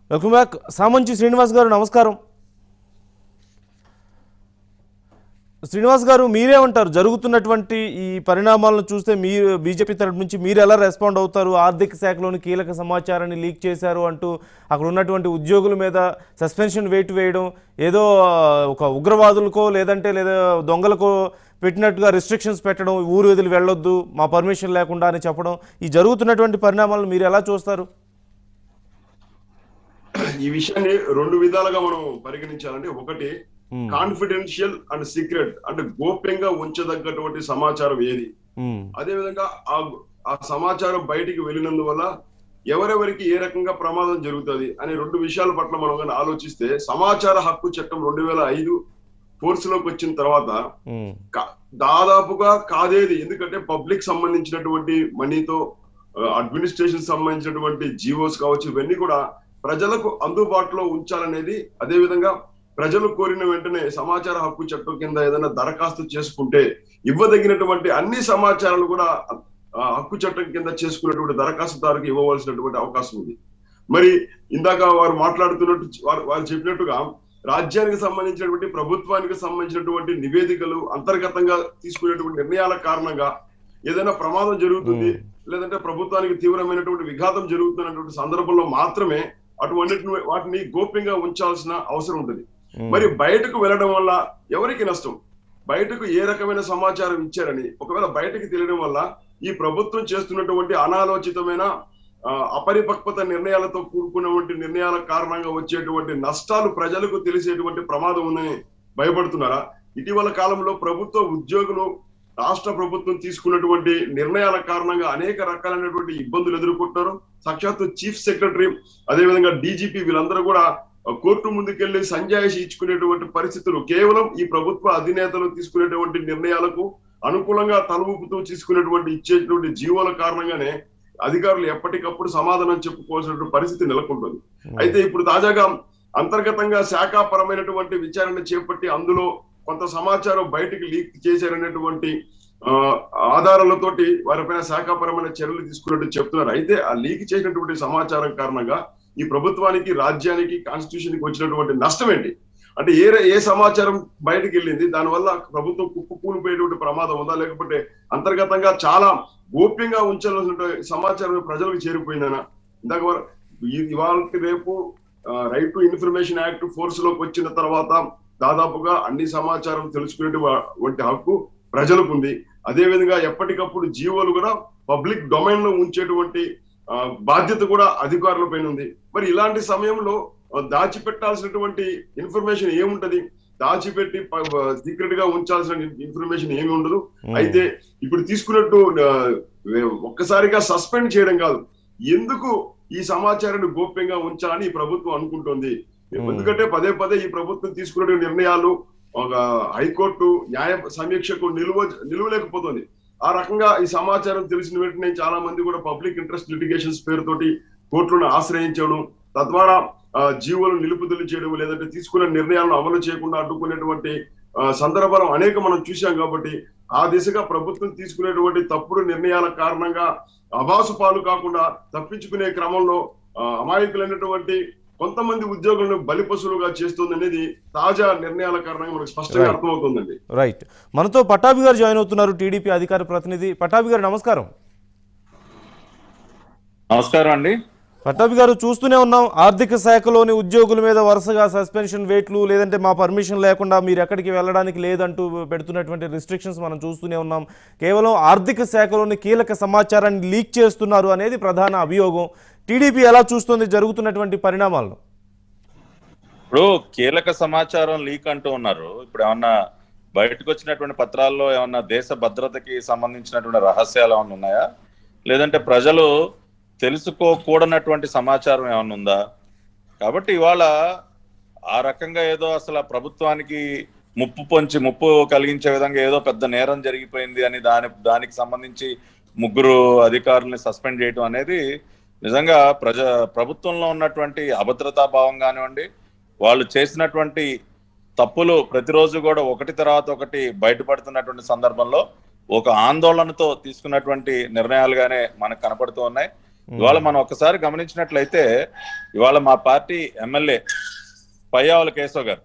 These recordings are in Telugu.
Welcome back. సామంచి శ్రీనివాస్ గారు నమస్కారం. శ్రీనివాస్ గారు, మీరేమంటారు? జరుగుతున్నటువంటి ఈ పరిణామాలను చూస్తే మీరు బీజేపీ తరపు నుంచి మీరు ఎలా రెస్పాండ్ అవుతారు? ఆర్థిక శాఖలోని కీలక సమాచారాన్ని లీక్ చేశారు అంటూ అక్కడ ఉన్నటువంటి ఉద్యోగుల మీద సస్పెన్షన్ వేయడం, ఏదో ఒక ఉగ్రవాదులకో లేదా దొంగలకో పెట్టినట్టుగా రిస్ట్రిక్షన్స్ పెట్టడం, ఊరు వదిలి వెళ్ళొద్దు మా పర్మిషన్ లేకుండా అని చెప్పడం, ఈ జరుగుతున్నటువంటి పరిణామాలను మీరు ఎలా చూస్తారు? ఈ విషయాన్ని రెండు విధాలుగా మనం పరిగణించాలంటే, ఒకటి కాన్ఫిడెన్షియల్ అండ్ సీక్రెట్ అంటే గోప్యంగా ఉంచదగ్గటువంటి సమాచారం ఏది, అదే విధంగా ఆ సమాచారం బయటికి వెళ్ళినందువల్ల ఎవరెవరికి ఏ రకంగా ప్రమాదం జరుగుతుంది అనే రెండు విషయాల పట్ల మనం కానీ ఆలోచిస్తే, సమాచార హక్కు చట్టం 2005 ఫోర్స్ లోకి వచ్చిన తర్వాత దాదాపుగా కాదేది, ఎందుకంటే పబ్లిక్ సంబంధించినటువంటి మనీతో అడ్మినిస్ట్రేషన్ సంబంధించినటువంటి జీవోస్ కావచ్చు, ఇవన్నీ కూడా ప్రజలకు అందుబాటులో ఉంచాలనేది. అదే విధంగా ప్రజలు కోరిన వెంటనే సమాచార హక్కు చట్టం కింద ఏదైనా దరఖాస్తు చేసుకుంటే ఇవ్వదగినటువంటి అన్ని సమాచారాలు కూడా హక్కు చట్టం కింద చేసుకున్నటువంటి దరఖాస్తుదారుకు ఇవ్వవలసినటువంటి అవకాశం ఉంది. మరి ఇందాక వారు మాట్లాడుతున్నట్టు వారు చెప్పినట్టుగా రాజ్యానికి సంబంధించినటువంటి ప్రభుత్వానికి సంబంధించినటువంటి నివేదికలు అంతర్గతంగా తీసుకునేటువంటి నిర్ణయాల కారణంగా ఏదైనా ప్రమాదం జరుగుతుంది, లేదంటే ప్రభుత్వానికి తీవ్రమైనటువంటి విఘాతం జరుగుతున్నటువంటి సందర్భంలో మాత్రమే వాటిని గోప్యంగా ఉంచాల్సిన అవసరం ఉంటుంది. మరి బయటకు వెళ్ళడం వల్ల ఎవరికి నష్టం? బయటకు ఏ రకమైన సమాచారం ఇచ్చారని ఒకవేళ బయటకు తెలియడం వల్ల ఈ ప్రభుత్వం చేస్తున్నటువంటి అనాలోచితమైన అపరిపక్వత నిర్ణయాలతో కూడుకున్నటువంటి నిర్ణయాల కారణంగా వచ్చేటువంటి నష్టాలు ప్రజలకు తెలిసేటువంటి ప్రమాదం ఉందని భయపడుతున్నారా? ఇటీవల కాలంలో ప్రభుత్వ ఉద్యోగులు రాష్ట్ర ప్రభుత్వం తీసుకున్నటువంటి నిర్ణయాల కారణంగా అనేక రకాలైనటువంటి ఇబ్బందులు ఎదుర్కొంటున్నారు. సాక్షాత్తు చీఫ్ సెక్రటరీ, అదేవిధంగా డీజీపీ వీళ్ళందరూ కూడా కోర్టు ముందుకెళ్లి సంజాయిషి ఇచ్చుకునేటువంటి పరిస్థితులు కేవలం ఈ ప్రభుత్వ అధినేతలు తీసుకునేటువంటి నిర్ణయాలకు అనుకూలంగా తలూపుతూ ఇచ్చేటువంటి జీవోల కారణంగానే అధికారులు ఎప్పటికప్పుడు సమాధానం చెప్పుకోవాల్సినటువంటి పరిస్థితి నెలకొంటుంది. అయితే ఇప్పుడు తాజాగా అంతర్గతంగా శాఖాపరమైనటువంటి విచారణ చేపట్టి అందులో కొంత సమాచారం బయటికి లీక్ చేశారనేటువంటి ఆధారాలతోటి వారిపైన శాఖాపరమైన చర్యలు తీసుకున్నట్టు చెప్తున్నారు. అయితే ఆ లీక్ చేసినటువంటి సమాచారం కారణంగా ఈ ప్రభుత్వానికి, రాజ్యానికి, కాన్స్టిట్యూషన్ కి వచ్చినటువంటి నష్టం ఏంటి? అంటే ఏ సమాచారం బయటకు వెళ్ళింది, దానివల్ల ప్రభుత్వం కూలిపోయేటువంటి ప్రమాదం ఉందా, లేకపోతే అంతర్గతంగా చాలా గోప్యంగా ఉంచాల్సిన సమాచారం ప్రజలకు చేరిపోయిందనా? ఇందాక ఇవాళ రేపు right to information act force లోకి వచ్చిన తర్వాత దాదాపుగా అన్ని సమాచారం తెలుసుకునేటువంటి హక్కు ప్రజలకు ఉంది. అదే విధంగా ఎప్పటికప్పుడు జీవోలు కూడా పబ్లిక్ డొమైన్ లో ఉంచేటువంటి బాధ్యత కూడా అధికారుల పైన ఉంది. మరి ఇలాంటి సమయంలో దాచిపెట్టాల్సినటువంటి ఇన్ఫర్మేషన్ ఏముంటది? దాచిపెట్టి సీక్రెట్ గా ఉంచాల్సిన ఇన్ఫర్మేషన్ ఏమి ఉండదు. అయితే ఇప్పుడు తీసుకున్నట్టు ఒక్కసారిగా సస్పెండ్ చేయడం కాదు, ఎందుకు ఈ సమాచారాన్ని గోప్యంగా ఉంచాలని ఈ ప్రభుత్వం అనుకుంటోంది. ఎందుకంటే పదే ఈ ప్రభుత్వం తీసుకునే నిర్ణయాలు ఒక హైకోర్టు న్యాయ సమీక్షకు నిలువలేకపోతుంది. ఆ రకంగా ఈ సమాచారం తెలిసిన వెంటనే చాలా మంది కూడా పబ్లిక్ ఇంట్రెస్ట్ లిటిగేషన్స్ పేరుతోటి కోర్టులను ఆశ్రయించడం, తద్వారా జీవోలు నిలుపుదల చేయడం, లేదంటే తీసుకున్న నిర్ణయాలను అమలు చేయకుండా అడ్డుకునేటువంటి సందర్భాలు అనేక మనం చూశాం. కాబట్టి ఆ దిశగా ప్రభుత్వం తీసుకునేటువంటి తప్పుడు నిర్ణయాల కారణంగా అభాసు పాలు కాకుండా తప్పించుకునే క్రమంలో అమాయకులైనటువంటి కొంతమంది ఉద్యోగులను బలిపశువులుగా చేస్తుంది అనేది తాజా నిర్ణయాల కారణంగా మనకు స్పష్టంగా అర్థమవుతుందండి. రైట్. మనతో పటాభి గారు జాయిన్ అవుతున్నారు, టీడీపీ అధికార ప్రతినిధి. పటాభి గారు నమస్కారం. నమస్కారం అండి. పటాభి గారు, చూస్తూనే ఉన్నాం ఆర్థిక శాఖలోని ఉద్యోగుల మీద వరుసగా సస్పెన్షన్ వేట్లు, లేదంటే మా పర్మిషన్ లేకుండా మీరు ఎక్కడికి వెళ్ళడానికి లేదంటూ పెడుతున్నటువంటి రిస్ట్రిక్షన్స్ మనం చూస్తూనే ఉన్నాం. కేవలం ఆర్థిక శాఖలోని కీలక సమాచారాన్ని లీక్ చేస్తున్నారు అనేది ప్రధాన అభియోగం. టీడీపీ ఎలా చూస్తుంది జరుగుతున్నటువంటి పరిణామాలను? ఇప్పుడు కీలక సమాచారం లీక్ అంటూ ఉన్నారు. ఇప్పుడు ఏమన్నా బయటకు వచ్చినటువంటి పత్రాల్లో ఏమన్నా దేశ భద్రతకి సంబంధించినటువంటి రహస్యాలు ఏమన్నా ఉన్నాయా, లేదంటే ప్రజలు తెలుసుకోకూడనటువంటి సమాచారం ఏమన్నా ఉందా? కాబట్టి ఇవాళ ఆ రకంగా ఏదో అసలు ప్రభుత్వానికి ముప్పు కలిగించే విధంగా ఏదో పెద్ద నేరం జరిగిపోయింది అని దానికి సంబంధించి 3 అధికారుల్ని సస్పెండ్ చేయడం అనేది నిజంగా ప్రభుత్వంలో ఉన్నటువంటి అభద్రతా భావం కానివ్వండి, వాళ్ళు చేసినటువంటి తప్పులు ప్రతిరోజు కూడా ఒకటి తర్వాత ఒకటి బయటపడుతున్నటువంటి సందర్భంలో ఒక ఆందోళనతో తీసుకున్నటువంటి నిర్ణయాలుగానే మనకు కనపడుతూ ఉన్నాయి. ఇవాళ మనం ఒక్కసారి గమనించినట్లయితే ఇవాళ మా పార్టీ ఎమ్మెల్యే పయ్యావుల కేశవ్ గారు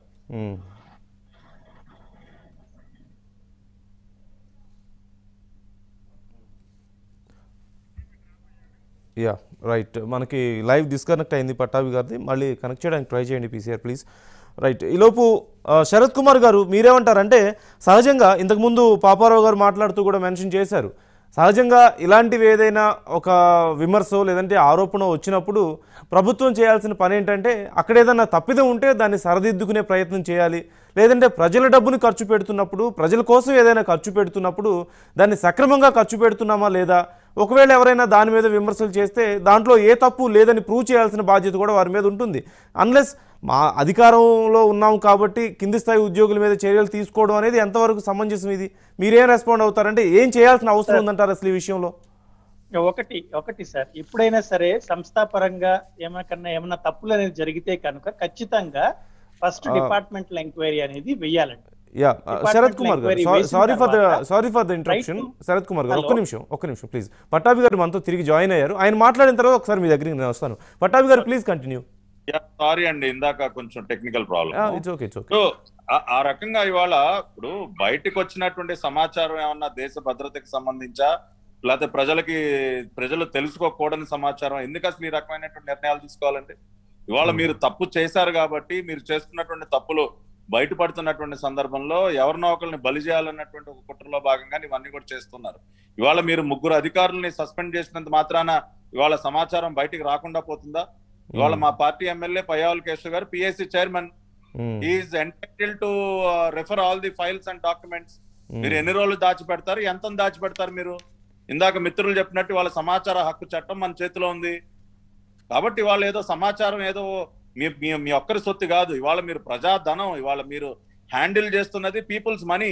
యా రైట్, మనకి లైవ్ డిస్కనెక్ట్ అయింది పట్టాభి గారిది, మళ్ళీ కనెక్ట్ చేయడానికి ట్రై చేయండి పీసీఆర్ ప్లీజ్. రైట్, ఈలోపు శరత్ కుమార్ గారు మీరేమంటారంటే, సహజంగా ఇంతకుముందు పాపారావు గారు మాట్లాడుతూ కూడా మెన్షన్ చేశారు, సహజంగా ఇలాంటివి ఏదైనా ఒక విమర్శ లేదంటే ఆరోపణ వచ్చినప్పుడు ప్రభుత్వం చేయాల్సిన పని ఏంటంటే, అక్కడ ఏదైనా తప్పిదం ఉంటే దాన్ని సరిదిద్దుకునే ప్రయత్నం చేయాలి, లేదంటే ప్రజల డబ్బుని ఖర్చు పెడుతున్నప్పుడు, ప్రజల కోసం ఏదైనా ఖర్చు పెడుతున్నప్పుడు దాన్ని సక్రమంగా ఖర్చు పెడుతున్నామా లేదా, ఒకవేళ ఎవరైనా దాని మీద విమర్శలు చేస్తే దాంట్లో ఏ తప్పు లేదని ప్రూవ్ చేయాల్సిన బాధ్యత కూడా వారి మీద ఉంటుంది. అన్లెస్ మా అధికారంలో ఉన్నాం కాబట్టి కింది స్థాయి ఉద్యోగుల మీద చర్యలు తీసుకోవడం అనేది ఎంతవరకు సమంజసం? ఇది మీరేం రెస్పాండ్ అవుతారంటే, ఏం చేయాల్సిన అవసరం ఉందంటారు అసలు ఈ విషయంలో? ఒకటి సార్, ఎప్పుడైనా సరే సంస్థాపరంగా ఏమైనా తప్పులు అనేది జరిగితే కనుక ఖచ్చితంగా ఫస్ట్ డిపార్ట్మెంటల్ ఎంక్వైరీ అనేది వెయ్యాలండి. యా శరత్ కుమార్ గారు, sorry for the interruption. Sarath Kumar గారు ఒక్క నిమిషం ప్లీజ్. పట్టాభి గారు మనతో తిరిగి జాయిన్ అయ్యారు, ఆయన మాట్లాడిన తర్వాత ఒకసారి మీ దగ్గరికి నేను వస్తాను. పట్టాభి గారు ప్లీజ్ కంటిన్యూ. సారీ అండి, ఇందాక కొంచెం technical problem. It's okay. So ఆ రకంగా ఇవాళ ఇప్పుడు బయటకు వచ్చినటువంటి సమాచారం ఏమన్నా దేశ భద్రతకి సంబంధించా, లేకపోతే ప్రజలు తెలుసుకోకూడని సమాచారం, ఎందుకు అసలు ఈ రకమైనటువంటి నిర్ణయాలు తీసుకోవాలండి? ఇవాళ మీరు తప్పు చేశారు కాబట్టి, మీరు చేస్తున్నటువంటి తప్పులు బయటపడుతున్నటువంటి సందర్భంలో ఎవరినో ఒకరిని బలి చేయాలన్నటువంటి ఒక కుట్రలో భాగంగా ఇవన్నీ కూడా చేస్తున్నారు. ఇవాళ మీరు 3 అధికారులని సస్పెండ్ చేసినంత మాత్రాన ఇవాళ సమాచారం బయటికి రాకుండా పోతుందా? ఇవాళ మా పార్టీ ఎమ్మెల్యే పయ్యావుల కేశవ్ గారు PSC chairman, is entitled to refer all the files and documents. మీరు ఎన్ని రోజులు దాచిపెడతారు, ఎంత దాచిపెడతారు? మీరు ఇందాక మిత్రులు చెప్పినట్టు వాళ్ళ సమాచార హక్కు చట్టం మన చేతిలో ఉంది కాబట్టి వాళ్ళు ఏదో సమాచారం ఏదో మీ ఒక్కరి సొత్తు కాదు. ఇవాళ మీరు ప్రజాధనం, ఇవాళ మీరు హ్యాండిల్ చేస్తున్నది పీపుల్స్ మనీ,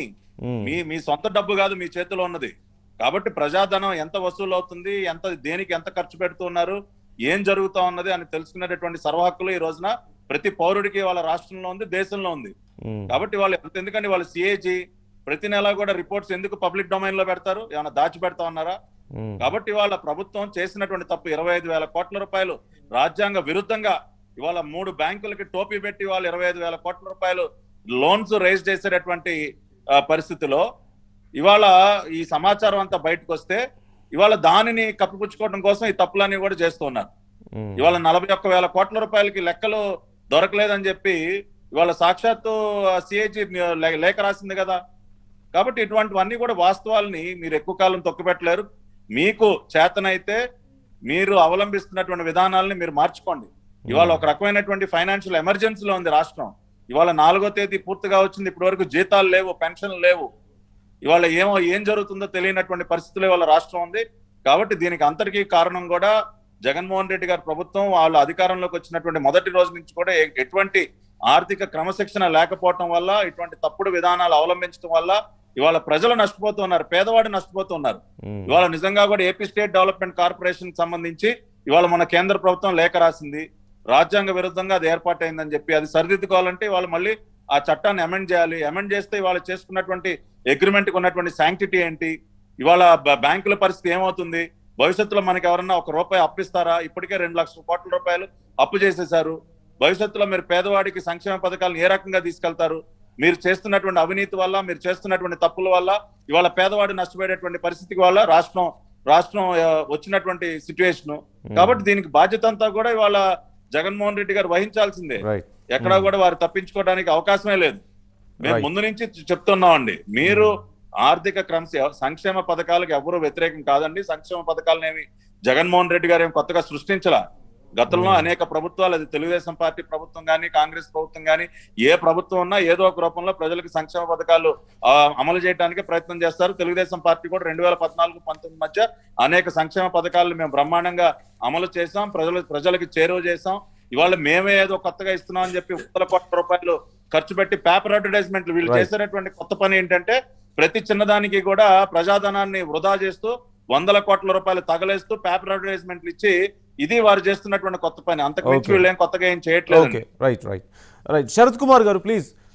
మీ సొంత డబ్బు కాదు మీ చేతిలో ఉన్నది. కాబట్టి ప్రజాధనం ఎంత వసూలు అవుతుంది, దేనికి ఎంత ఖర్చు పెడుతున్నారు, ఏం జరుగుతా ఉన్నది అని తెలుసుకునేటటువంటి సర్వహక్కులు ఈ రోజున ప్రతి పౌరుడికి వాళ్ళ రాష్ట్రంలో ఉంది, దేశంలో ఉంది. కాబట్టి వాళ్ళు ఎందుకంటే వాళ్ళ సిఏజీ ప్రతి నెల కూడా రిపోర్ట్స్ ఎందుకు పబ్లిక్ డొమైన్ లో పెడతారు? ఏమైనా దాచి పెడతా ఉన్నారా? కాబట్టి వాళ్ళ ప్రభుత్వం చేసినటువంటి తప్పు 25,000 కోట్ల రూపాయలు రాజ్యాంగ విరుద్ధంగా ఇవాళ 3 బ్యాంకులకి టోపీ పెట్టి వాళ్ళు 25,000 కోట్ల రూపాయలు లోన్స్ రైజ్ చేసేటటువంటి పరిస్థితిలో ఇవాళ ఈ సమాచారం అంతా బయటకు వస్తే ఇవాళ దానిని కప్పిపుచ్చుకోవడం కోసం ఈ తప్పులన్నీ కూడా చేస్తున్నారు. ఇవాళ 41,000 కోట్ల రూపాయలకి లెక్కలు దొరకలేదని చెప్పి ఇవాళ సాక్షాత్తు సిఐజీ లేఖ రాసింది కదా. కాబట్టి ఇటువంటివన్నీ కూడా వాస్తవాలని మీరు ఎక్కువ కాలం తొక్కిపెట్టలేరు. మీకు చేతనైతే మీరు అవలంబిస్తున్నటువంటి విధానాలని మీరు మార్చుకోండి. ఇవాళ ఒక రకమైనటువంటి ఫైనాన్షియల్ ఎమర్జెన్సీలో ఉంది రాష్ట్రం. ఇవాళ 4వ తేదీ పూర్తిగా వచ్చింది, ఇప్పటి వరకు జీతాలు లేవు, పెన్షన్లు లేవు. ఇవాళ ఏం జరుగుతుందో తెలియనటువంటి పరిస్థితులు ఇవాళ రాష్ట్రం ఉంది. కాబట్టి దీనికి అంతటికీ కారణం కూడా జగన్మోహన్ రెడ్డి గారి ప్రభుత్వం. వాళ్ళు అధికారంలోకి వచ్చినటువంటి మొదటి రోజు నుంచి కూడా ఎటువంటి ఆర్థిక క్రమశిక్షణ లేకపోవటం వల్ల, ఇటువంటి తప్పుడు విధానాలు అవలంబించడం వల్ల ఇవాళ ప్రజలు నష్టపోతున్నారు, పేదవాడు నష్టపోతున్నారు. ఇవాళ నిజంగా కూడా ఏపీ స్టేట్ డెవలప్మెంట్ కార్పొరేషన్ సంబంధించి ఇవాళ మన కేంద్ర ప్రభుత్వం లేఖ రాసింది, రాజ్యాంగ విరుద్ధంగా అది ఏర్పాటైందని చెప్పి. అది సరిదిద్దుకోవాలంటే వాళ్ళు మళ్ళీ ఆ చట్టాన్ని అమెండ్ చేయాలి. అమెండ్ చేస్తే ఇవాళ చేసుకున్నటువంటి అగ్రిమెంట్ కి ఉన్నటువంటి శాంక్టిటీ ఏంటి, ఇవాళ బ్యాంకుల పరిస్థితి ఏమవుతుంది, భవిష్యత్తులో మనకి ఎవరన్నా ₹1 అప్పిస్తారా? ఇప్పటికే 2 లక్షల కోట్ల రూపాయలు అప్పు చేసేశారు. భవిష్యత్తులో మీరు పేదవాడికి సంక్షేమ పథకాలను ఏ రకంగా తీసుకెళ్తారు? మీరు చేస్తున్నటువంటి అవినీతి వల్ల, మీరు చేస్తున్నటువంటి తప్పుల వల్ల ఇవాళ పేదవాడు నష్టపోయేటువంటి పరిస్థితికి వల్ల రాష్ట్రం వచ్చినటువంటి సిచ్యువేషన్. కాబట్టి దీనికి బాధ్యత అంతా కూడా ఇవాళ జగన్మోహన్ రెడ్డి గారు వహించాల్సిందే. ఎక్కడా కూడా వారు తప్పించుకోవడానికి అవకాశమే లేదు. మేము ముందు నుంచి చెప్తున్నామండి, మీరు ఆర్థిక సంక్షేమ పథకాలకు ఎవరు వ్యతిరేకం కాదండి. సంక్షేమ పథకాలను ఏమి జగన్మోహన్ రెడ్డి గారు ఏమి కొత్తగా సృష్టించలా. గతంలో అనేక ప్రభుత్వాలు, అది తెలుగుదేశం పార్టీ ప్రభుత్వం కానీ, కాంగ్రెస్ ప్రభుత్వం కానీ, ఏ ప్రభుత్వం ఉన్నా ఏదో ఒక రూపంలో ప్రజలకు సంక్షేమ పథకాలు అమలు చేయడానికి ప్రయత్నం చేస్తారు. తెలుగుదేశం పార్టీ కూడా 2014-19 మధ్య అనేక సంక్షేమ పథకాలను మేము బ్రహ్మాండంగా అమలు చేసాం, ప్రజలకు చేరువ చేసాం. ఇవాళ మేమే ఏదో కొత్తగా ఇస్తున్నాం అని చెప్పి వందల కోట్ల రూపాయలు ఖర్చు పెట్టి పేపర్ అడ్వర్టైజ్మెంట్లు వీళ్ళు చేసేటటువంటి కొత్త పని ఏంటంటే, ప్రతి చిన్నదానికి కూడా ప్రజాధనాన్ని వృధా చేస్తూ వందల కోట్ల రూపాయలు తగలేస్తూ పేపర్ అడ్వర్టైజ్మెంట్లు ఇచ్చి, ఇది వారు చేస్తున్నటువంటి కొత్త పని. అంతకు మించి వీళ్ళు ఏం కొత్తగా ఏం చేయట్లేదు. రైట్ శరత్ కుమార్ గారు ప్లీజ్,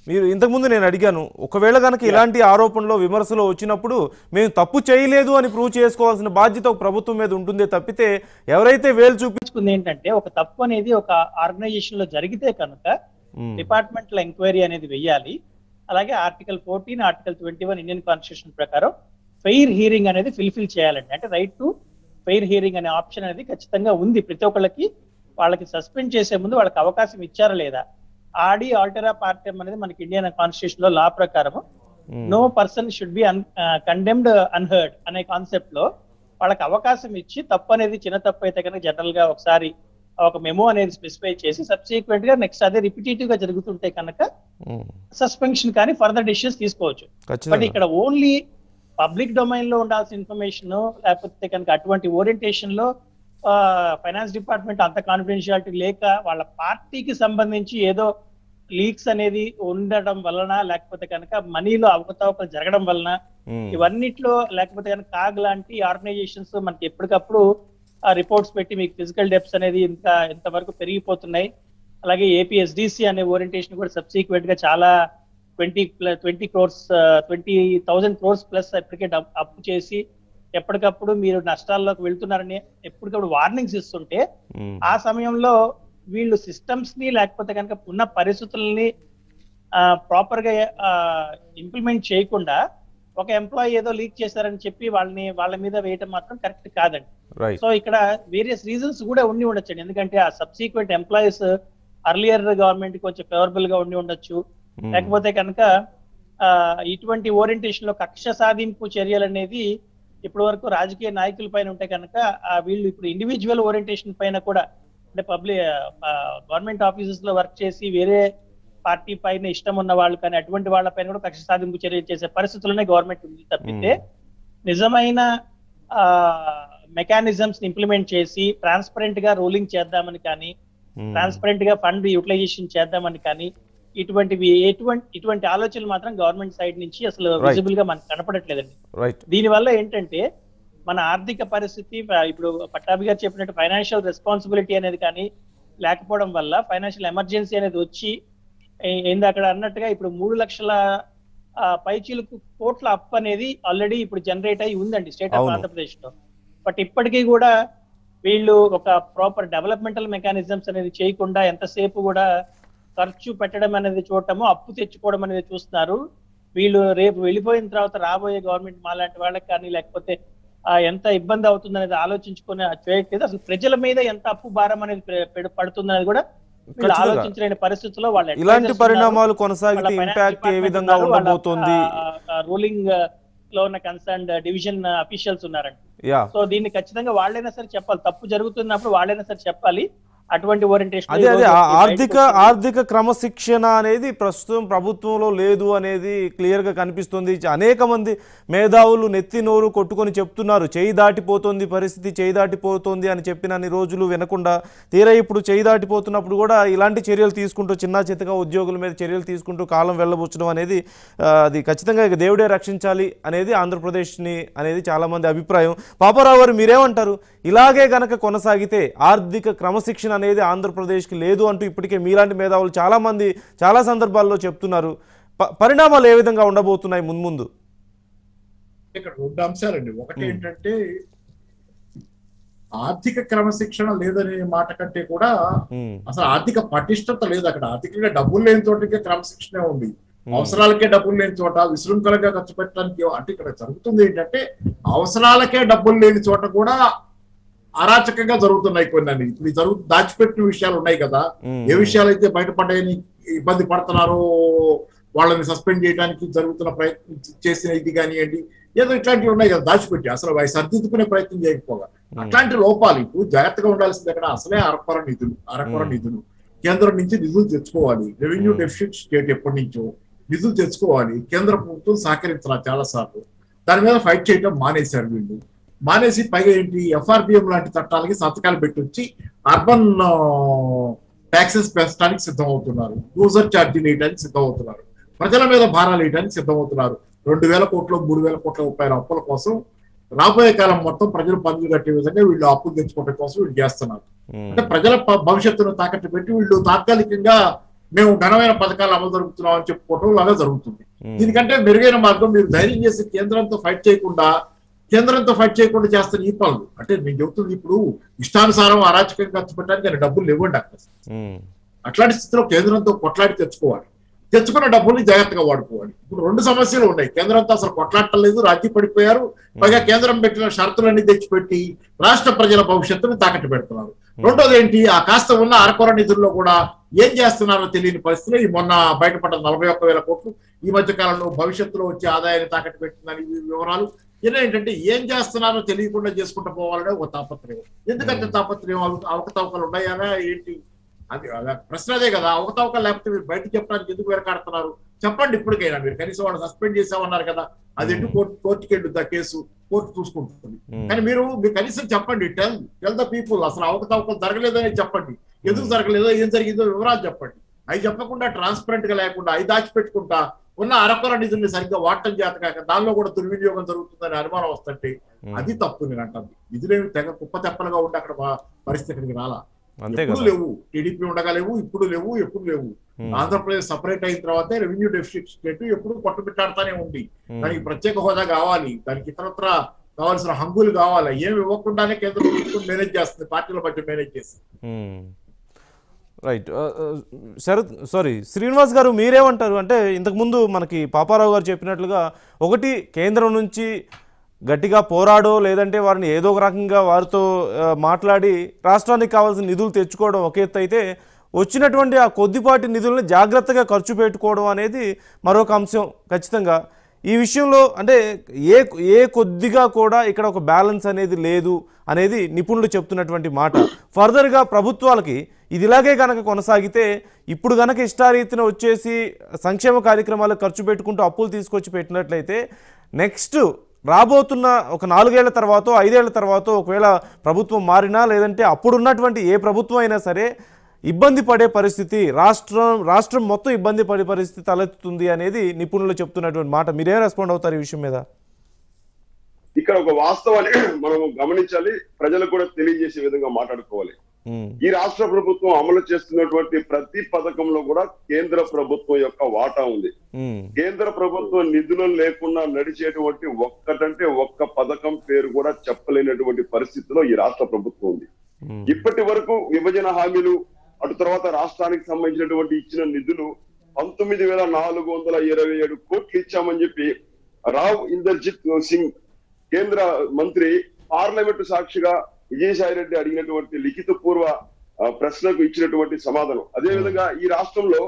మీరు ఇంతకుముందు నేను అడిగాను, ఒకవేళ కనుక ఇలాంటి ఆరోపణలో విమర్శలు వచ్చినప్పుడు మేము తప్పు చేయలేదు అని ప్రూవ్ చేసుకోవాల్సిన బాధ్యత ఒక ప్రభుత్వం మీద ఉంటుందే తప్పితే ఎవరైతే వేలు చూపించుకుంది ఏంటంటే ఒక తప్పు అనేది ఒక ఆర్గనైజేషన్ లో జరిగితే కనుక డిపార్ట్మెంటల్ ఎంక్వైరీ అనేది వెయ్యాలి. అలాగే ఆర్టికల్ 14, ఆర్టికల్ 21 ఇండియన్ కాన్స్టిట్యూషన్ ప్రకారం ఫెయిర్ హీరింగ్ అనేది ఫిల్ఫిల్ చేయాలండి. అంటే రైట్ టు ఫెయిర్ హీరింగ్ అనే ఆప్షన్ అనేది ఖచ్చితంగా ఉంది ప్రతి ఒక్కళ్ళకి. వాళ్ళకి సస్పెండ్ చేసే ముందు వాళ్ళకి అవకాశం ఇచ్చారా లేదా, ఆడి ఆల్టరా పార్టమ్ అనేది మనకి ఇండియన్ కాన్స్టిట్యూషన్ లో లా ప్రకారం no person should be condemned unheard అనే కాన్సెప్ట్ లో వాళ్ళకి అవకాశం ఇచ్చి తప్పు అనేది చిన్న తప్పు అయితే కనుక జనరల్ గా ఒకసారి ఒక మెమో అనేది స్పెసిఫై చేసి సబ్సిక్వెంట్ గా నెక్స్ట్ అదే రిపిటేటివ్ గా జరుగుతుంటే కనుక సస్పెన్షన్ కానీ ఫర్దర్ డిసిషన్స్ తీసుకోవచ్చు. బట్ ఇక్కడ ఓన్లీ పబ్లిక్ డొమైన్ లో ఉండాల్సిన ఇన్ఫర్మేషన్ లేకపోతే కనుక అటువంటి ఓరియంటేషన్ లో ఫైనాన్స్ డిపార్ట్మెంట్ అంత కాన్ఫిడెన్షియాలిటీ లేక వాళ్ళ పార్టీకి సంబంధించి ఏదో లీక్స్ అనేది ఉండడం వలన లేకపోతే కనుక మనీలో అవకతవకలు జరగడం వలన ఇవన్నిట్లో లేకపోతే కనుక కాగ్ లాంటి ఆర్గనైజేషన్స్ మనకి ఎప్పటికప్పుడు రిపోర్ట్స్ పెట్టి మీకు ఫిజికల్ డెప్స్ అనేది ఇంతవరకు పెరిగిపోతున్నాయి. అలాగే ఏపీఎస్డిసి అనే ఓరియంటేషన్ కూడా సబ్సిక్వెంట్ గా చాలా 20,000 crores ప్లస్ ఇప్పటికే అప్పు చేసి ఎప్పటికప్పుడు మీరు నష్టాల్లోకి వెళ్తున్నారని ఎప్పటికప్పుడు వార్నింగ్స్ ఇస్తుంటే ఆ సమయంలో వీళ్ళు సిస్టమ్స్ ని లేకపోతే కనుక ఉన్న పరిస్థితుల్ని ప్రాపర్ గా ఇంప్లిమెంట్ చేయకుండా ఒక ఎంప్లాయీ ఏదో లీక్ చేశారని చెప్పి వాళ్ళ మీద వేయటం మాత్రం కరెక్ట్ కాదండి. సో ఇక్కడ వేరియస్ రీజన్స్ కూడా ఉండి ఉండొచ్చండి. ఎందుకంటే ఆ సబ్సిక్వెంట్ ఎంప్లాయీస్ అర్లియర్ గవర్నమెంట్ కొంచెం ఫేవరబుల్ గా ఉండి ఉండొచ్చు. లేకపోతే కనుక ఇటువంటి ఓరియంటేషన్ లో కక్ష సాధింపు చర్యలు అనేది ఇప్పటి వరకు రాజకీయ నాయకుల పైన ఉంటే కనుక వీళ్ళు ఇప్పుడు ఇండివిజువల్ ఓరియంటేషన్ పైన కూడా అంటే గవర్నమెంట్ ఆఫీసెస్ లో వర్క్ చేసి వేరే పార్టీ పైన ఇష్టం ఉన్న వాళ్ళు కానీ అటువంటి వాళ్ళ పైన కూడా కక్ష సాధింపు చర్యలు చేసే పరిస్థితుల్లోనే గవర్నమెంట్ ఉంది తప్పితే నిజమైన మెకానిజమ్స్ ఇంప్లిమెంట్ చేసి ట్రాన్స్పరెంట్ గా రూలింగ్ చేద్దామని కానీ ట్రాన్స్పరెంట్ గా ఫండ్ యూటిలైజేషన్ చేద్దామని కానీ ఇటువంటి ఆలోచనలు మాత్రం గవర్నమెంట్ సైడ్ నుంచి అసలు విజిబుల్ గా మనకు కనపడట్లేదండి. దీనివల్ల ఏంటంటే మన ఆర్థిక పరిస్థితి ఇప్పుడు పట్టాభి గారు చెప్పినట్టు ఫైనాన్షియల్ రెస్పాన్సిబిలిటీ అనేది కానీ లేకపోవడం వల్ల ఫైనాన్షియల్ ఎమర్జెన్సీ అనేది వచ్చి అక్కడ అన్నట్టుగా ఇప్పుడు 3 లక్షల పైచీలకు కోట్ల అప్పు అనేది ఆల్రెడీ ఇప్పుడు జనరేట్ అయ్యి ఉందండి స్టేట్ ఆఫ్ ఆంధ్రప్రదేశ్ లో. బట్ ఇప్పటికీ కూడా వీళ్ళు ఒక ప్రాపర్ డెవలప్మెంటల్ మెకానిజమ్స్ అనేది చేయకుండా ఎంతసేపు కూడా ఖర్చు పెట్టడం అనేది చూడటము, అప్పు తెచ్చుకోవడం అనేది చూస్తున్నారు. వీళ్ళు రేపు వెళ్ళిపోయిన తర్వాత రాబోయే గవర్నమెంట్ మాలాంటి వాళ్ళకి కానీ లేకపోతే ఎంత ఇబ్బంది అవుతుంది అనేది ఆలోచించుకునే చేయట్లేదు. అసలు ప్రజల మీద ఎంత అప్పు భారం అనేది పడుతుంది అనేది కూడా ఆలోచించలేని పరిస్థితుల్లో వాళ్ళు ఇలాంటి పరిణామాలు కొనసాగితే ఇంపాక్ట్ ఏ విధంగా ఉండబోతోంది రూలింగ్ లో ఉన్న కన్సర్న్డ్ డివిజన్ అఫీషియల్స్ ఉన్నారండి. సో దీన్ని ఖచ్చితంగా వాళ్ళైనా సరే చెప్పాలి, తప్పు జరుగుతున్నప్పుడు వాళ్ళైనా సరే చెప్పాలి. అటువంటి ఓరియంటేషన్ ఆర్థిక క్రమశిక్షణ అనేది ప్రస్తుతం ప్రభుత్వంలో లేదు అనేది క్లియర్ గా కనిపిస్తుంది. అనేక మంది మేధావులు నెత్తి నోరు కొట్టుకొని చెప్తున్నారు చేయి దాటిపోతుంది పరిస్థితి, చేయి దాటిపోతుంది అని చెప్పినన్ని రోజులు వినకుండా తీరా ఇప్పుడు చేయి దాటిపోతున్నప్పుడు కూడా ఇలాంటి చర్యలు తీసుకుంటూ చిన్న చిత్తగా ఉద్యోగుల మీద చర్యలు తీసుకుంటూ కాలం వెళ్ళబుచ్చడం అనేది అది ఖచ్చితంగా దేవుడే రక్షించాలి అనేది ఆంధ్రప్రదేశ్ని అనేది చాలా మంది అభిప్రాయం. పాపారావు గారు మీరేమంటారు? ఇలాగే గనక కొనసాగితే ఆర్థిక క్రమశిక్షణ అనేది ఆంధ్రప్రదేశ్కి లేదు అంటూ ఇప్పటికే మీలాంటి మేధావులు చాలా మంది చాలా సందర్భాల్లో చెప్తున్నారు. పరిణామాలు ఏ విధంగా ఉండబోతున్నాయి ముందు? ఇక్కడ 2 అంశాలండి. ఒకటి ఏంటంటే ఆర్థిక క్రమశిక్షణ లేదనే మాట కంటే కూడా అసలు ఆర్థిక పటిష్టత లేదు. అక్కడ ఆర్థికంగా డబ్బులు లేని చోటకే క్రమశిక్షణ ఉంది. అవసరాలకే డబ్బులు లేని చోట విశృంఖలంగా ఖర్చు పెట్టడానికి అంటే ఇక్కడ జరుగుతుంది ఏంటంటే అవసరాలకే డబ్బులు లేని చోట కూడా అరాచకంగా జరుగుతున్నాయి కొన్ని. ఇప్పుడు దాచిపెట్టిన విషయాలు ఉన్నాయి కదా, ఏ విషయాలు అయితే బయటపడ్డాయని ఇబ్బంది పడుతున్నారో వాళ్ళని సస్పెండ్ చేయడానికి జరుగుతున్న ప్రయత్నం చేసిన ఇది కానివ్వండి, ఏదో ఇట్లాంటివి ఉన్నాయి కదా దాచిపెట్టి అసలు అవి సరిదిద్దుకునే ప్రయత్నం చేయకపోగా అట్లాంటి లోపాలు. ఇప్పుడు జాగ్రత్తగా ఉండాల్సింది అక్కడ అసలే అరకొర నిధులు కేంద్రం నుంచి నిధులు తెచ్చుకోవాలి. రెవెన్యూ డెఫిసిట్ స్టేట్ ఎప్పటి నుంచో నిధులు తెచ్చుకోవాలి. కేంద్ర ప్రభుత్వం సహకరించాలి చాలా సార్లు. దాని మీద ఫైట్ చేయడం మానేశారు వీళ్ళు. మానేసి పైగా ఏంటి ఎఫ్ఆర్బిఎం లాంటి చట్టాలకి సంతకాలు పెట్టి వచ్చి అర్బన్ ట్యాక్సెస్ పెంచడానికి సిద్ధమవుతున్నారు. యూజర్ ఛార్జీలు వేయడానికి సిద్ధమవుతున్నారు. ప్రజల మీద భారాలు వేయడానికి సిద్ధమవుతున్నారు. 2,000 కోట్లు 3,000 కోట్ల రూపాయల అప్పుల కోసం రాబోయే కాలం మొత్తం ప్రజలు పన్నులు కట్టే విధంగా వీళ్ళు అప్పులు తెచ్చుకోవడం కోసం వీళ్ళు చేస్తున్నారు. అంటే ప్రజల భవిష్యత్తును తాకట్టు పెట్టి వీళ్ళు తాత్కాలికంగా మేము ఘనమైన పథకాలు అమలు జరుగుతున్నాం అని చెప్పుకోవటం లాగా జరుగుతుంది. దీనికంటే మెరుగైన మార్గం మీరు ధైర్యం చేసి కేంద్రంతో ఫైట్ చేయకుండా చేస్తున్న ఈ పనులు అంటే నేను చెబుతుంది ఇప్పుడు ఇష్టానుసారం అరాచకంగా ఖర్చు పెట్టడానికి ఆయన డబ్బులు ఇవ్వండి అక్కడ. అట్లాంటి స్థితిలో కేంద్రంతో కొట్లాడి తెచ్చుకున్న డబ్బుల్ని జాగ్రత్తగా వాడుకోవాలి. ఇప్పుడు 2 సమస్యలు ఉన్నాయి. కేంద్రంతో అసలు కొట్లాడలేదు, రాజీ పడిపోయారు. పైగా కేంద్రం పెట్టిన షరతులన్నీ తెచ్చిపెట్టి రాష్ట్ర ప్రజల భవిష్యత్తును తాకట్టు పెడుతున్నారు. రెండోది ఏంటి, ఆ కాస్త ఉన్న అరకొర నిధుల్లో కూడా ఏం చేస్తున్నారో తెలియని పరిస్థితులు. ఈ మొన్న బయటపడ్డ 41,000 కోట్లు ఈ మధ్య కాలంలో భవిష్యత్తులో వచ్చే ఆదాయాన్ని తాకట్టు పెట్టిందని వివరాలు ఏంటంటే ఏం చేస్తున్నారో తెలియకుండా చేసుకుంటూ పోవాలనే ఒక తాపత్రయం. ఎందుకంటే తాపత్రయం అవకతవకలు ఉన్నాయా ఏంటి, అది ప్రశ్న అదే కదా. అవకతవకలు లేకపోతే మీరు బయటకు చెప్పడానికి ఎందుకు వెనకాడుతున్నారు? చెప్పండి ఇప్పటికైనా. మీరు కనీసం వాళ్ళు సస్పెండ్ చేసామన్నారు కదా, అది ఎందుకు కోర్టుకి వెళ్ళుద్ది, ఆ కేసు కోర్టు చూసుకుంటుంది. కానీ మీరు కనీసం చెప్పండి, టెల్ ద పీపుల్ అసలు అవకతవకలు జరగలేదని చెప్పండి, ఎందుకు జరగలేదో ఏం జరిగిందో వివరాలు చెప్పండి. అవి చెప్పకుండా ట్రాన్స్పరెంట్ గా లేకుండా అవి దాచిపెట్టుకుంటా ఉన్న అరకొర నిధుల్ని సరిగ్గా వాడటం చేత కాక దానిలో కూడా దుర్వినియోగం జరుగుతుందని అనుమానం వస్తుంటే అది తప్పు. నేను అంటాను నిధులేమి తెగ కుప్ప తెప్పలుగా ఉండి అక్కడ పరిస్థితికి రాలా. ఎప్పుడు లేవు, టీడీపీ ఉండగా లేవు, ఇప్పుడు లేవు, ఎప్పుడు లేవు. ఆంధ్రప్రదేశ్ సపరేట్ అయిన తర్వాత రెవెన్యూ డెఫిసిట్ స్టేట్ ఎప్పుడు కొట్టుబిట్టాడుతూనే ఉంది. దానికి ప్రత్యేక హోదా కావాలి, దానికి ఇతరత్ర కావాల్సిన హంగులు కావాలి. ఏమి ఇవ్వకుండానే కేంద్ర ప్రభుత్వం మేనేజ్ చేస్తుంది, పార్టీల మధ్య మేనేజ్ చేస్తుంది. రైట్. శ్రీనివాస్ గారు మీరేమంటారు? అంటే ఇంతకుముందు మనకి పాపారావు గారు చెప్పినట్లుగా ఒకటి కేంద్రం నుంచి గట్టిగా పోరాడో లేదంటే వారిని ఏదో ఒక రకంగా వారితో మాట్లాడి రాష్ట్రానికి కావాల్సిన నిధులు తెచ్చుకోవడం ఒక ఎత్తు అయితే, వచ్చినటువంటి ఆ కొద్దిపాటి నిధులను జాగ్రత్తగా ఖర్చు పెట్టుకోవడం అనేది మరొక అంశం. ఖచ్చితంగా ఈ విషయంలో అంటే ఏ కొద్దిగా కూడా ఇక్కడ ఒక బ్యాలెన్స్ అనేది లేదు అనేది నిపుణులు చెప్తున్నటువంటి మాట. ఫర్దర్గా ప్రభుత్వాలకి ఇది ఇలాగే కనుక కొనసాగితే ఇప్పుడు కనుక ఇష్టారీతిన వచ్చేసి సంక్షేమ కార్యక్రమాలకు ఖర్చు పెట్టుకుంటూ అప్పులు తీసుకొచ్చి పెట్టినట్లయితే నెక్స్ట్ రాబోతున్న ఒక 4 ఏళ్ల తర్వాత 5 ఏళ్ల తర్వాత ఒకవేళ ప్రభుత్వం మారినా లేదంటే అప్పుడున్నటువంటి ఏ ప్రభుత్వం అయినా సరే ఇబ్బంది పడే పరిస్థితి, రాష్ట్రం మొత్తం ఇబ్బంది పడే పరిస్థితి తలెత్తుతుంది అనేది నిపుణులు చెప్తున్నటువంటి మాట. మీరేం రెస్పాండ్ అవుతారు ఈ విషయం మీద? ఇక్కడ ఒక వాస్తవాన్ని మనం గమనించాలి, ప్రజలకు కూడా తెలియజేసే విధంగా మాట్లాడుకోవాలి. ఈ రాష్ట్ర ప్రభుత్వం అమలు చేస్తున్నటువంటి ప్రతి పథకంలో కూడా కేంద్ర ప్రభుత్వం యొక్క వాటా ఉంది. కేంద్ర ప్రభుత్వం నిధులు లేకుండా నడిచేటువంటి ఒక్క పథకం పేరు కూడా చెప్పలేనటువంటి పరిస్థితిలో ఈ రాష్ట్ర ప్రభుత్వం ఉంది. ఇప్పటి వరకు విభజన హామీలు, అటు తర్వాత రాష్ట్రానికి సంబంధించినటువంటి ఇచ్చిన నిధులు 19,427 కోట్లు ఇచ్చామని చెప్పి రావ్ ఇందర్జిత్ సింగ్ కేంద్ర మంత్రి పార్లమెంటు సాక్షిగా విజయసాయి రెడ్డి అడిగినటువంటి లిఖిత పూర్వ ప్రశ్నకు ఇచ్చినటువంటి సమాధానం. అదేవిధంగా ఈ రాష్ట్రంలో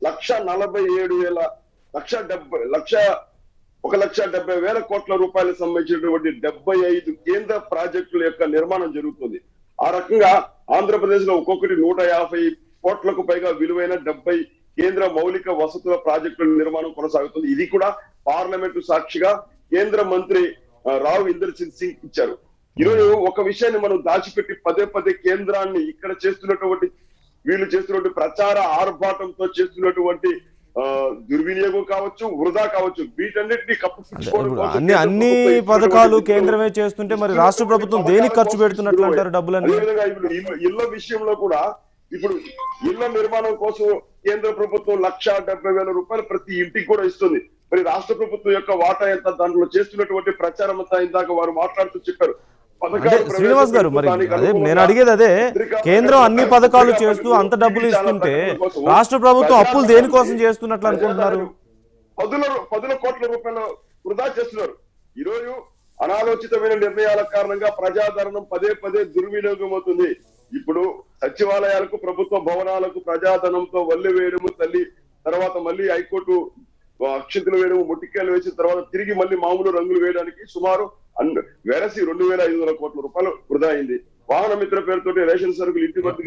1,70,000 కోట్ల రూపాయలకు సంబంధించినటువంటి 75 కేంద్ర ప్రాజెక్టుల యొక్క నిర్మాణం జరుగుతుంది. ఆ రకంగా ఆంధ్రప్రదేశ్ లో ఒక్కొక్కటి 150 కోట్లకు పైగా విలువైన 70 కేంద్ర మౌలిక వసతుల ప్రాజెక్టుల నిర్మాణం కొనసాగుతుంది. ఇది కూడా పార్లమెంటు సాక్షిగా కేంద్ర మంత్రి రావ్ ఇందర్జిత్ సింగ్ ఇచ్చారు. ఈరోజు ఒక విషయాన్ని మనం దాచిపెట్టి పదే కేంద్రాన్ని ఇక్కడ వీళ్ళు చేస్తున్నటువంటి ప్రచార ఆర్భాటంతో చేస్తున్నటువంటి దుర్వినియోగం కావచ్చు, వృధా కావచ్చు, వీటన్నిటిని కప్పిపుచ్చుకోవడం అన్ని పథకాలు కేంద్రమే చేస్తుంటే మరి రాష్ట్ర ప్రభుత్వం దేనికి ఖర్చు పెడుతున్నట్లు అంటారు డబ్బులని? అదేవిధంగా ఇప్పుడు ఇళ్ల విషయంలో కూడా ఇప్పుడు ఇళ్ల నిర్మాణం కోసం కేంద్ర ప్రభుత్వం 1,70,000 రూపాయలు ప్రతి ఇంటికి కూడా ఇస్తుంది. మరి రాష్ట్ర ప్రభుత్వం యొక్క వాటా ఎంత, దాంట్లో చేస్తున్నటువంటి ప్రచారం అంతా ఇందాక వారు మాట్లాడుతూ చెప్పారు. శ్రీనివాస్ గారు మరి అదే నేను అడిగేది అదే, కేంద్రం అన్ని పథకాలు చేస్తూ అంత డబ్బులు ఇస్తుంటే రాష్ట్ర ప్రభుత్వం అప్పులు దేనికోసం చేస్తున్నట్లు అనుకుంటున్నారు? 10 కోట్ల రూపాయలు వృధా చేస్తున్నారు. ఈరోజు అనాలోచితమైన నిర్ణయాల కారణంగా ప్రజాధనం పదే దుర్వినియోగం అవుతుంది. ఇప్పుడు సచివాలయాలకు, ప్రభుత్వ భవనాలకు ప్రజాధనంతో వల్లి వేయడము తల్లి, తర్వాత మళ్ళీ హైకోర్టు అక్షింతలు వేయడము, ముట్టికాయలు వేసిన తర్వాత తిరిగి మళ్ళీ మామూలు రంగులు వేయడానికి సుమారు 2,500 కోట్ల రూపాయలు వృధా అయింది. వాహన మిత్ర పేరుతోటి రేషన్ సరుకులు ఇంటి వద్దకు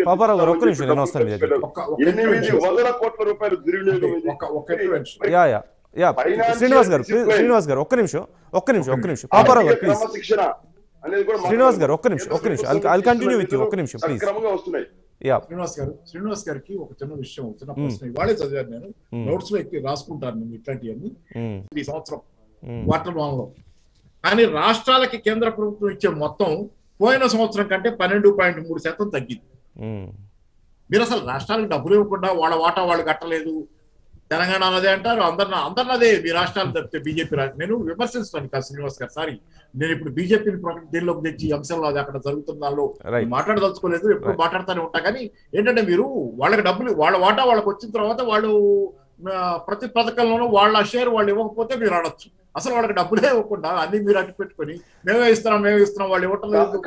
800 కోట్ల రూపాయలు దుర్వినియోగం అయింది. శ్రీనివాస్ గారు ఒక్క నిమిషం పాపారావు గారు ప్లీజ్. శ్రీనివాస్ గారు ఒక్క నిమిషం I'll continue with you. ఒక్క నిమిషం ప్లీజ్. శ్రీనివాస్ గారికి ఒక చిన్న విషయం, చిన్న ప్రశ్న. ఇవాళే చదివాను నేను, నోట్స్ లో ఎక్కి రాసుకుంటాను నేను ఇట్లాంటివన్నీ. ఈ సంవత్సరం క్వార్టర్ 1లో కానీ రాష్ట్రాలకి కేంద్ర ప్రభుత్వం ఇచ్చే మొత్తం పోయిన సంవత్సరం కంటే 12.3% తగ్గింది. మీరు అసలు రాష్ట్రాలకు డబ్బులు ఇవ్వకుండా వాళ్ళ వాటా వాళ్ళు కట్టలేదు, తెలంగాణ అన్నదే అంటారు, అందరినదే మీ రాష్ట్రాలు తప్పితే బీజేపీ నేను విమర్శిస్తాను కాదు శ్రీనివాస్ గారు, సారీ నేను ఇప్పుడు బీజేపీని దీనిలోకి తెచ్చి అంశంలో అది అక్కడ జరుగుతున్న దానిలో మాట్లాడదలుచుకోలేదు, ఎప్పుడు మాట్లాడుతూనే ఉంటా. కానీ ఏంటంటే మీరు వాళ్ళకి డబ్బులు వాళ్ళ వాటా వాళ్ళకి వచ్చిన తర్వాత వాళ్ళు ప్రతి పథకంలోనూ వాళ్ళ షేర్ వాళ్ళు ఇవ్వకపోతే మీరు అనొచ్చు. అసలు వాళ్ళకి డబ్బులే ఇవ్వకుండా అన్ని మీరు అడ్డు పెట్టుకొని మేమే ఇస్తున్నాం వాళ్ళు ఇవ్వటం లేదు.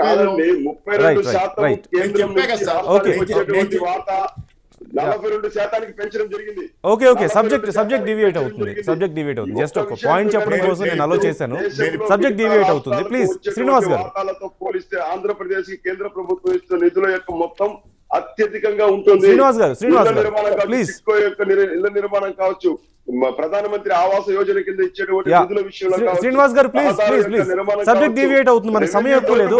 42% పెంచడం జరిగింది. ఓకే సబ్జెక్ట్ డివియేట్ అవుతుంది. జస్ట్ ఒక పాయింట్ చెప్పడం కోసం నేను అలో చేశాను. సబ్జెక్ట్ డివియేట్ అవుతుంది. ప్లీజ్ శ్రీనివాస్ గారు. పోలిస్తే ఆంధ్రప్రదేశ్ కి కేంద్ర ప్రభుత్వం ఇస్తున్న నిధుల యొక్క మొత్తం అత్యధికంగా ఉంటుంది. శ్రీనివాస్ గారు ప్లీజ్. ఇళ్ల నిర్మాణం కావచ్చు, ప్రధానమంత్రి ఆవాస యోజన కింద ఇచ్చేటువంటి నిధుల విషయంలో శ్రీనివాస్ గారు ప్లీజ్ సబ్జెక్ట్ డివియేట్ అవుతుంది, మనకి సమయం ఎక్కువ లేదు.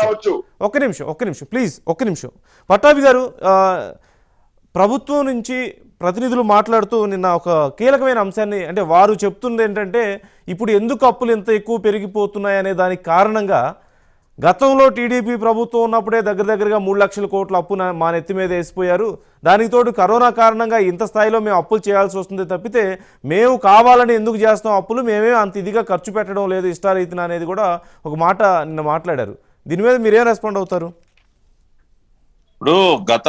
ఒక్క నిమిషం ప్లీజ్. పట్టాభి గారు, ప్రభుత్వం నుంచి ప్రతినిధులు మాట్లాడుతూ నిన్న ఒక కీలకమైన అంశాన్ని, అంటే వారు చెప్తుంది ఏంటంటే ఇప్పుడు ఎందుకు అప్పులు ఇంత ఎక్కువ పెరిగిపోతున్నాయనే దానికి కారణంగా గతంలో టీడీపీ ప్రభుత్వం ఉన్నప్పుడే దగ్గరగా 3 లక్షల కోట్ల అప్పు మా నెత్తి మీద వేసిపోయారు. దానికి తోడు కరోనా కారణంగా ఇంత స్థాయిలో మేము అప్పులు చేయాల్సి వస్తుంది తప్పితే మేము కావాలని ఎందుకు చేస్తాం అప్పులు, మేమే అంత ఇదిగా ఖర్చు పెట్టడం లేదు ఇష్టారీతిన అనేది కూడా ఒక మాట నిన్న మాట్లాడారు. దీని మీద మీరేం రెస్పాండ్ అవుతారు? ఇప్పుడు గత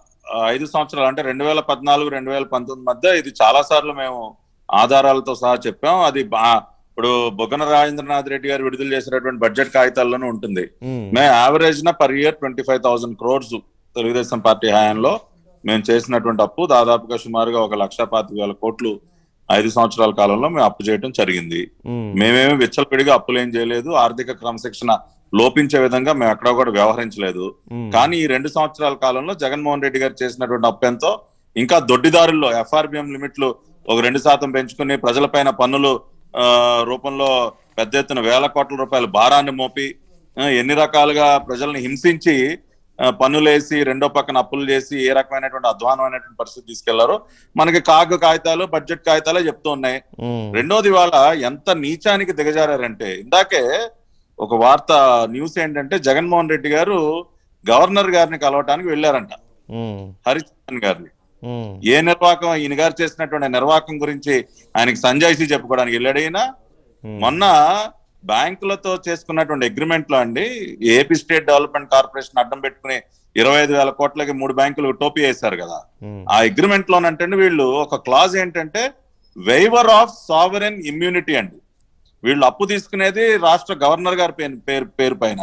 5 సంవత్సరాలు అంటే 2014-2019 మధ్య ఇది చాలా సార్లు మేము ఆధారాలతో సహా చెప్పాం. అది ఇప్పుడు బొగ్గన రాజేంద్రనాథ్ రెడ్డి గారు విడుదల చేసినటువంటి బడ్జెట్ కాగితాల్లోనే ఉంటుంది. మేము యావరేజ్ న per year 25,000 crores Telugu Desam party హయాంలో మేము చేసినటువంటి అప్పు దాదాపుగా సుమారుగా 1,25,000 కోట్లు 5 సంవత్సరాల కాలంలో మేము అప్పు చేయడం జరిగింది. మేమేమి విచ్చలపిడిగా అప్పులు ఏం చేయలేదు, ఆర్థిక క్రమశిక్షణ లోపించే విధంగా మేము ఎక్కడా కూడా వ్యవహరించలేదు. కానీ ఈ 2 సంవత్సరాల కాలంలో జగన్మోహన్ రెడ్డి గారు చేసినటువంటి అప్పు ఎంతో, ఇంకా దొడ్డిదారుల్లో FRBM లిమిట్లు 2% పెంచుకుని ప్రజలపైన పన్నులు రూపంలో పెద్ద ఎత్తున వేల కోట్ల రూపాయల భారాన్ని మోపి ఎన్ని రకాలుగా ప్రజల్ని హింసించి పన్నులేసి రెండో పక్కన అప్పులు చేసి ఏ రకమైనటువంటి అధ్వానమైనటువంటి పరిస్థితి తీసుకెళ్లారో మనకి కాగితాలు బడ్జెట్ కాగితాలే చెప్తూ ఉన్నాయి. రెండోది వాళ్ళ ఎంత నీచానికి దిగజారంటే, ఇందాకే ఒక వార్త న్యూస్ ఏంటంటే జగన్మోహన్ రెడ్డి గారు గవర్నర్ గారిని కలవటానికి వెళ్ళారంట, హరిచందన్ గారిని. ఏ నిర్వాహకం, ఈయన గారు చేసినటువంటి నిర్వాహకం గురించి ఆయనకి సంజాయిషీ చెప్పుకోవడానికి వెళ్ళాడు. ఈయన మొన్న బ్యాంకులతో చేసుకున్నటువంటి అగ్రిమెంట్ లో అండి, ఏపీ స్టేట్ డెవలప్మెంట్ కార్పొరేషన్ అడ్డం పెట్టుకుని 25,000 కోట్లకి 3 బ్యాంకులు టోపీ వేశారు కదా. ఆ అగ్రిమెంట్ లోనంటే వీళ్ళు ఒక క్లాజ్ ఏంటంటే వైవర్ ఆఫ్ సావరెన్ ఇమ్యూనిటీ అండి. వీళ్ళు అప్పు తీసుకునేది రాష్ట్ర గవర్నర్ గారి పేరు పైన,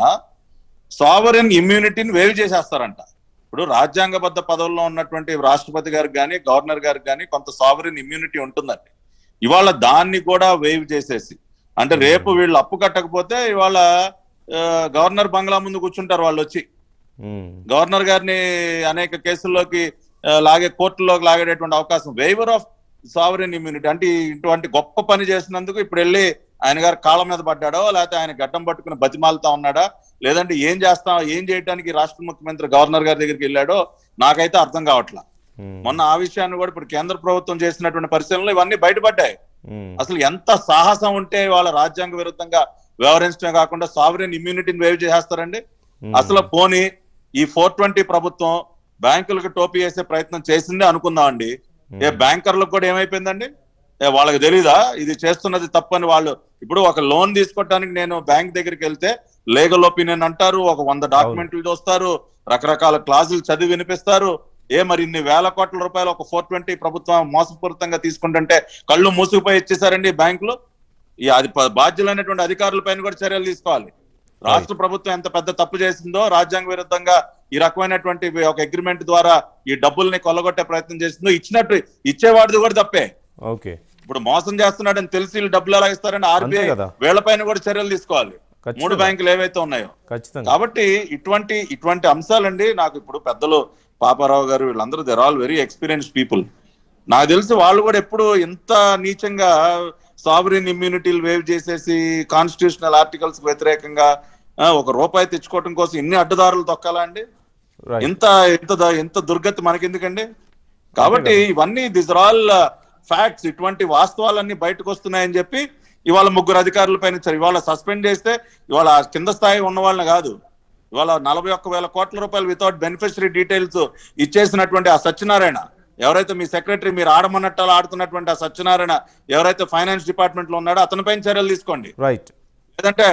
సావరెన్ ఇమ్యూనిటీని వేవ్ చేసేస్తారంట. ఇప్పుడు రాజ్యాంగబద్ధ పదవుల్లో ఉన్నటువంటి రాష్ట్రపతి గారికి కానీ గవర్నర్ గారికి కానీ కొంత సావరెన్ ఇమ్యూనిటీ ఉంటుందండి. ఇవాళ దాన్ని కూడా వేవ్ చేసేసి, అంటే రేపు వీళ్ళు అప్పు కట్టకపోతే ఇవాళ గవర్నర్ బంగ్లా ముందు కూర్చుంటారు వాళ్ళు వచ్చి, గవర్నర్ గారిని అనేక కేసుల్లోకి కోర్టుల్లోకి లాగేటటువంటి అవకాశం. వేవర్ ఆఫ్ సావరెన్ ఇమ్యూనిటీ అంటే ఇటువంటి గొప్ప పని చేసినందుకు ఇప్పుడు వెళ్ళి ఆయన గారు కాళ్ళ మీద పడ్డాడో, లేకపోతే ఆయన గడ్డం పట్టుకుని బతిమాలుతా ఉన్నాడా, లేదంటే ఏం చేయడానికి రాష్ట్ర ముఖ్యమంత్రి గవర్నర్ గారి దగ్గరికి వెళ్ళాడో నాకైతే అర్థం కావట్లా. మొన్న ఆ విషయాన్ని కూడా ఇప్పుడు కేంద్ర ప్రభుత్వం చేసినటువంటి పరిశీలనలు ఇవన్నీ బయటపడ్డాయి. అసలు ఎంత సాహసం ఉంటే వాళ్ళ రాజ్యాంగ విరుద్ధంగా వ్యవహరించడమే కాకుండా సావరెన్ ఇమ్యూనిటీని వేవ్ చేసేస్తారండి. అసలు పోనీ ఈ 420 ప్రభుత్వం బ్యాంకులకు టోపీ వేసే ప్రయత్నం చేసిందే అనుకుందామండి, బ్యాంకర్లకు కూడా ఏమైపోయిందండి? వాళ్ళకి తెలీదా ఇది చేస్తున్నది తప్పని? వాళ్ళు ఇప్పుడు ఒక లోన్ తీసుకోవటానికి నేను బ్యాంక్ దగ్గరికి వెళ్తే లీగల్ ఒపీనియన్ అంటారు, ఒక 100 డాక్యుమెంట్లు చూస్తారు, రకరకాల క్లాజులు చదివి వినిపిస్తారు. మరి ఇన్ని వేల కోట్ల రూపాయలు ఒక 420 ప్రభుత్వం మోసపూరితంగా తీసుకుంటుంటే కళ్ళు మూసుకుపోయి ఇచ్చేసారండి బ్యాంకులు. అది బాధ్యులైనటువంటి అధికారుల పైన కూడా చర్యలు తీసుకోవాలి. రాష్ట్ర ప్రభుత్వం ఎంత పెద్ద తప్పు చేసిందో, రాజ్యాంగ విరుద్ధంగా ఈ రకమైనటువంటి ఒక అగ్రిమెంట్ ద్వారా ఈ డబ్బుల్ని కొల్లగొట్టే ప్రయత్నం చేసిందో, ఇచ్చేవాడిది కూడా తప్పే. ఇప్పుడు మోసం చేస్తున్నాడని తెలిసి వీళ్ళు డబ్బులు ఎలా ఇస్తారని ఆర్బీఐ వీళ్ళపైన కూడా చర్యలు తీసుకోవాలి, 3 బ్యాంకులు ఏవైతే ఉన్నాయో. కాబట్టి ఇటువంటి అంశాలండి. నాకు ఇప్పుడు పెద్దలు పాపారావు గారు వీళ్ళందరూ they are all very experienced people. నాకు తెలిసి వాళ్ళు కూడా ఎప్పుడు ఇంత నీచంగా సావరెన్ ఇమ్యూనిటీలు వేవ్ చేసేసి కాన్స్టిట్యూషనల్ ఆర్టికల్స్ వ్యతిరేకంగా ₹1 తెచ్చుకోవడం కోసం ఇన్ని అడ్డదారులు తొక్కాలా అండి? ఇంత దుర్గతి మనకెందుకండి? కాబట్టి ఇవన్నీ దిస్ ఆర్ ఆల్ ఫ్యాక్ట్స్. ఇటువంటి వాస్తవాలన్నీ బయటకు వస్తున్నాయని చెప్పి ఇవాళ 3 అధికారుల పైన ఇవాళ సస్పెండ్ చేస్తే ఇవాళ కింద స్థాయి ఉన్న వాళ్ళని కాదు, ఇవాళ 41,000 కోట్ల రూపాయలు వితౌట్ బెనిఫిషరీ డీటెయిల్స్ ఇచ్చేసినటువంటి ఆ సత్యనారాయణ, ఎవరైతే మీ సెక్రటరీ మీరు ఆడమన్నట్టు ఆడుతున్నటువంటి ఆ సత్యనారాయణ ఎవరైతే ఫైనాన్స్ డిపార్ట్మెంట్ లో ఉన్నాడో అతనిపైన చర్యలు తీసుకోండి. రైట్. లేదంటే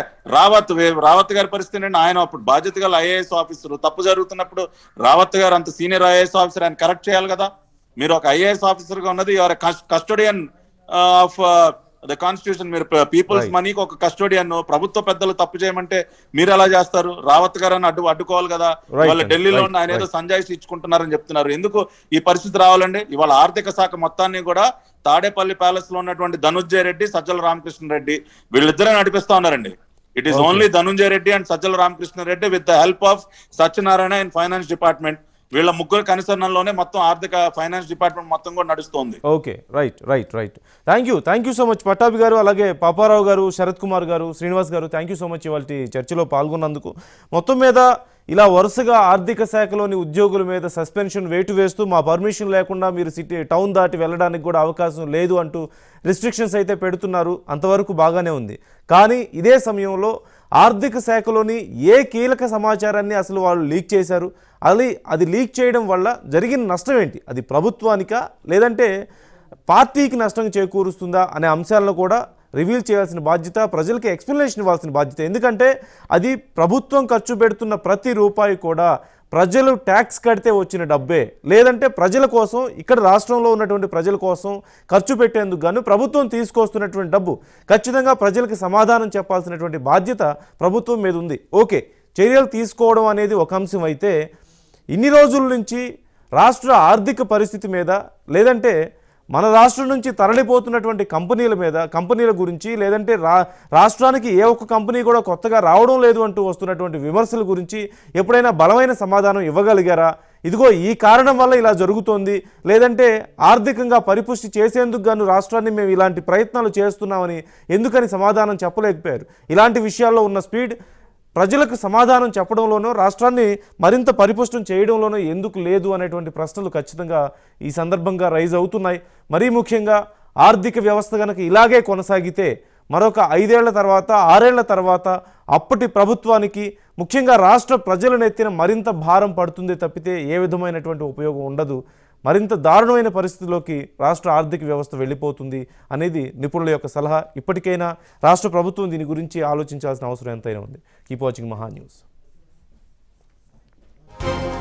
రావత్ గారి పరిస్థితి ఏంటంటే, ఆయన అప్పుడు బాధ్యత గల ఐఏఎస్ ఆఫీసర్, తప్పు జరుగుతున్నప్పుడు రావత్ గారు అంత సీనియర్ ఐఏఎస్ ఆఫీసర్, ఆయన కరెక్ట్ చేయాలి కదా. మీరు ఒక ఐఏఎస్ ఆఫీసర్ గా ఉన్నది, your custodian of the constitution, మీరు పీపుల్స్ మనీకి ఒక కస్టోడియన్. ప్రభుత్వ పెద్దలు తప్పు చేయమంటే మీరు ఎలా చేస్తారు? రావత్ గారు అని అడ్డుకోవాలి కదా. వాళ్ళ ఢిల్లీలో ఉన్న ఆయన ఏదో సంజాయిషి ఇచ్చుకుంటున్నారని చెప్తున్నారు. ఎందుకు ఈ పరిస్థితి రావాలండి? ఇవాళ ఆర్థిక శాఖ మొత్తాన్ని కూడా తాడేపల్లి ప్యాలెస్ లో ఉన్నటువంటి ధనుంజయ రెడ్డి, సజ్జల రామకృష్ణారెడ్డి వీళ్ళిద్దరే నడిపిస్తా ఉన్నారండి. It is only Dhanunjaya Reddy and Sajjala Ramakrishna Reddy with the help of Satyanarayana in finance department. వీళ్ళ ముగ్గురు కనుసరణలోనే మొత్తం ఆర్థిక ఫైనాన్స్ డిపార్ట్మెంట్ మొత్తం కూడా నడుస్తుంది. Okay, right. Thank you so much Pattabhi గారు, అలాగే పాపారావు గారు, శరత్ కుమార్ గారు, శ్రీనివాస్ గారు, థ్యాంక్ యూ సో మచ్ ఇవాళ చర్చలో పాల్గొన్నందుకు. మొత్తం మీద ఇలా వరుసగా ఆర్థిక శాఖలోని ఉద్యోగుల మీద సస్పెన్షన్ వేటు వేస్తూ మా పర్మిషన్ లేకుండా మీరు టౌన్ దాటి వెళ్ళడానికి కూడా అవకాశం లేదు అంటూ రిస్ట్రిక్షన్స్ అయితే పెడుతున్నారు. అంతవరకు బాగానే ఉంది. కానీ ఇదే సమయంలో ఆర్థిక శాఖలోని ఏ కీలక సమాచారాన్ని అసలు వాళ్ళు లీక్ చేశారు, అది లీక్ చేయడం వల్ల జరిగిన నష్టం ఏంటి, అది ప్రభుత్వానికా లేదంటే పార్టీకి నష్టం చేకూరుస్తుందా అనే అంశాలను కూడా రివీల్ చేయాల్సిన బాధ్యత, ప్రజలకి ఎక్స్ప్లెనేషన్ ఇవ్వాల్సిన బాధ్యత. ఎందుకంటే అది ప్రభుత్వం ఖర్చు పెడుతున్న ప్రతి రూపాయి కూడా ప్రజలు ట్యాక్స్ కడితే వచ్చిన డబ్బే, లేదంటే ప్రజల కోసం, ఇక్కడ రాష్ట్రంలో ఉన్నటువంటి ప్రజల కోసం ఖర్చు పెట్టేందుకు గాను ప్రభుత్వం తీసుకొస్తున్నటువంటి డబ్బు. ఖచ్చితంగా ప్రజలకు సమాధానం చెప్పాల్సినటువంటి బాధ్యత ప్రభుత్వం మీద ఉంది. ఓకే, చర్యలు తీసుకోవడం అనేది ఒక అంశం అయితే, ఇన్ని రోజుల నుంచి రాష్ట్ర ఆర్థిక పరిస్థితి మీద, లేదంటే మన రాష్ట్రం నుంచి తరలిపోతున్నటువంటి కంపెనీల గురించి, లేదంటే రాష్ట్రానికి ఏ ఒక్క కంపెనీ కూడా కొత్తగా రావడం లేదు అంటూ వస్తున్నటువంటి విమర్శల గురించి ఎప్పుడైనా బలమైన సమాధానం ఇవ్వగలిగారా? ఇదిగో ఈ కారణం వల్ల ఇలా జరుగుతోంది, లేదంటే ఆర్థికంగా పరిపుష్టి చేసేందుకు గాను రాష్ట్రాన్ని మేము ఇలాంటి ప్రయత్నాలు చేస్తున్నామని ఎందుకని సమాధానం చెప్పలేకపోయారు? ఇలాంటి విషయాల్లో ఉన్న స్పీడ్ ప్రజలకు సమాధానం చెప్పడంలోనూ, రాష్ట్రాన్ని మరింత పరిపుష్టం చేయడంలోనూ ఎందుకు లేదు అనేటువంటి ప్రశ్నలు ఖచ్చితంగా ఈ సందర్భంగా రైజ్ అవుతున్నాయి. మరీ ముఖ్యంగా ఆర్థిక వ్యవస్థ కనుక ఇలాగే కొనసాగితే మరొక 5 ఏళ్ల తర్వాత 6 ఏళ్ల తర్వాత అప్పటి ప్రభుత్వానికి, ముఖ్యంగా రాష్ట్ర ప్రజల నెత్తిన మరింత భారం పడుతుందే తప్పితే ఏ విధమైనటువంటి ఉపయోగం ఉండదు. మరింత దారుణమైన పరిస్థితిలోకి రాష్ట్ర ఆర్థిక వ్యవస్థ వెళ్ళిపోతుంది అనేది నిపుణుల యొక్క సలహా. ఇప్పటికైనా రాష్ట్ర ప్రభుత్వం దీని గురించి ఆలోచించాల్సిన అవసరం ఎంతైనా ఉంది. Keep watching Maha news.